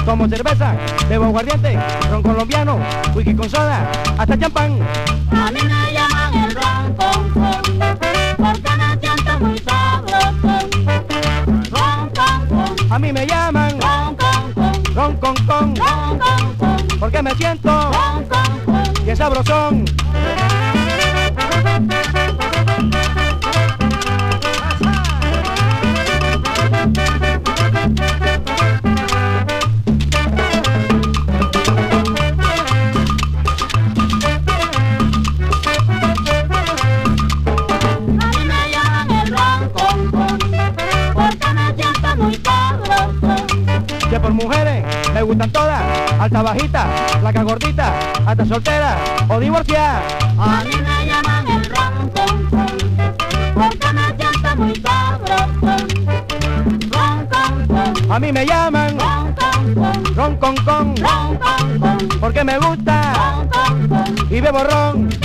Tomo cerveza, bebo aguardiente, ron colombiano, whisky con soda, hasta champán. A mí me llaman el ron con porque me siento muy sabroso. Ron con A mí me llaman ron con ron con, porque me siento ron con bien sabrosón. Que por mujeres me gustan todas, alta, bajita, flaca, gordita, hasta soltera o divorciada. A mí me llaman el ron con porque me siento muy sabroso. Ron con A mí me llaman ron con ron con, porque me gusta ron con y bebo ron.